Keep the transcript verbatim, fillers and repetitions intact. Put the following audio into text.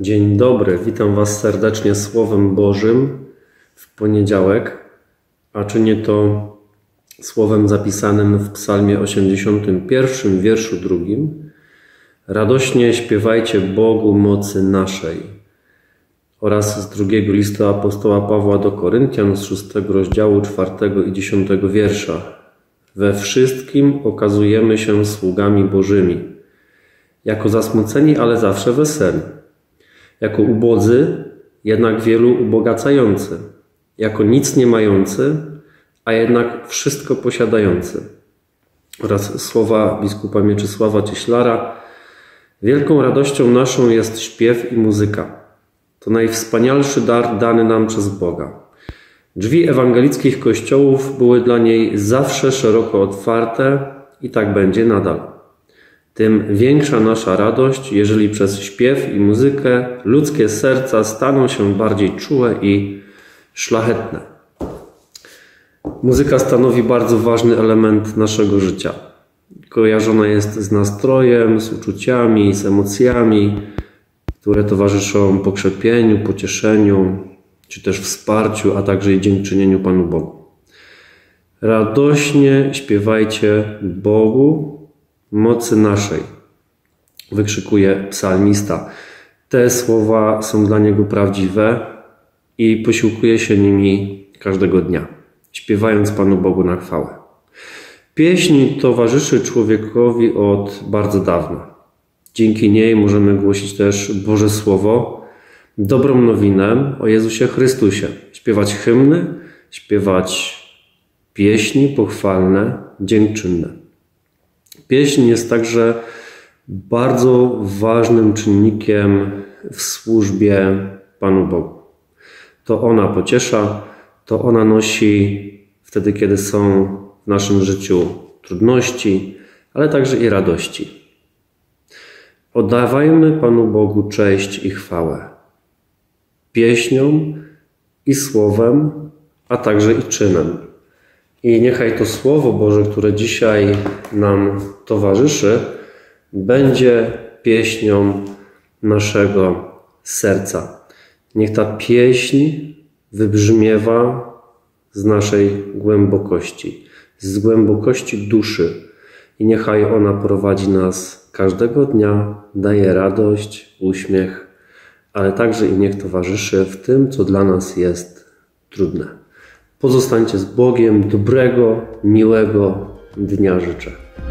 Dzień dobry, witam Was serdecznie Słowem Bożym w poniedziałek, a czynię to słowem zapisanym w Psalmie osiemdziesiątym pierwszym, wierszu drugim. Radośnie śpiewajcie Bogu mocy naszej. Oraz z drugiego listu apostoła Pawła do Koryntian z szóstego rozdziału, czwartego i dziesiątego wiersza. We wszystkim okazujemy się sługami Bożymi, jako zasmuceni, ale zawsze weseli, jako ubodzy, jednak wielu ubogacający, jako nic nie mający, a jednak wszystko posiadający. Oraz słowa biskupa Mieczysława Cieślara. Wielką radością naszą jest śpiew i muzyka. To najwspanialszy dar dany nam przez Boga. Drzwi ewangelickich kościołów były dla niej zawsze szeroko otwarte i tak będzie nadal. Tym większa nasza radość, jeżeli przez śpiew i muzykę ludzkie serca staną się bardziej czułe i szlachetne. Muzyka stanowi bardzo ważny element naszego życia. Kojarzona jest z nastrojem, z uczuciami, z emocjami, które towarzyszą pokrzepieniu, pocieszeniu, czy też wsparciu, a także i dziękczynieniu Panu Bogu. Radośnie śpiewajcie Bogu mocy naszej, wykrzykuje psalmista. Te słowa są dla niego prawdziwe i posiłkuje się nimi każdego dnia, śpiewając Panu Bogu na chwałę. Pieśń towarzyszy człowiekowi od bardzo dawna. Dzięki niej możemy głosić też Boże Słowo, dobrą nowinę o Jezusie Chrystusie, śpiewać hymny, śpiewać pieśni pochwalne, dziękczynne. Pieśń jest także bardzo ważnym czynnikiem w służbie Panu Bogu. To ona pociesza, to ona nosi wtedy, kiedy są w naszym życiu trudności, ale także i radości. Oddawajmy Panu Bogu cześć i chwałę pieśnią i słowem, a także i czynem. I niechaj to Słowo Boże, które dzisiaj nam towarzyszy, będzie pieśnią naszego serca. Niech ta pieśń wybrzmiewa z naszej głębokości, z głębokości duszy. I niechaj ona prowadzi nas każdego dnia, daje radość, uśmiech, ale także i niech towarzyszy w tym, co dla nas jest trudne. Pozostańcie z Bogiem, dobrego, miłego dnia życzę.